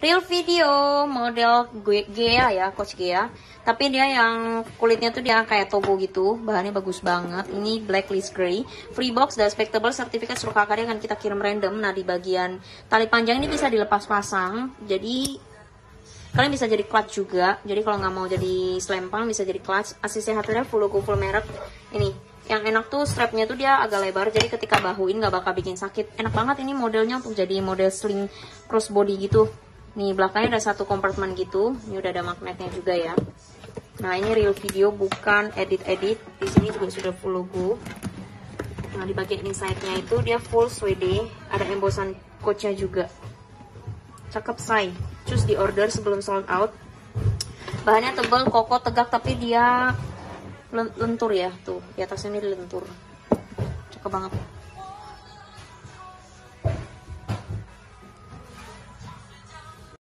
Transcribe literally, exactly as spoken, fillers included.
Real Video model Gea ya, Coach Gea. Tapi dia yang kulitnya tuh dia kayak tobo gitu. Bahannya bagus banget. Ini blacklist gray. Free box dan spectable sertifikat seluruh karya akan kita kirim random. Nah, di bagian tali panjang ini bisa dilepas pasang. Jadi kalian bisa jadi clutch juga. Jadi kalau nggak mau jadi selempang bisa jadi clutch. A C C H-nya full logo full merek. Ini yang enak tuh strapnya tuh dia agak lebar. Jadi ketika bahuin nggak bakal bikin sakit. Enak banget ini modelnya untuk jadi model sling crossbody gitu. Nih belakangnya ada satu kompartemen gitu. Ini udah ada magnetnya juga ya. Nah ini Real Video, bukan edit-edit. Di sini juga sudah full logo. Nah di bagian inside-nya itu dia full suede. Ada embosan coach-nya juga. Cakep say. Choose di order sebelum sold out. Bahannya tebal, kokoh, tegak, tapi dia lentur ya. Tuh di atasnya ini lentur. Cakep banget.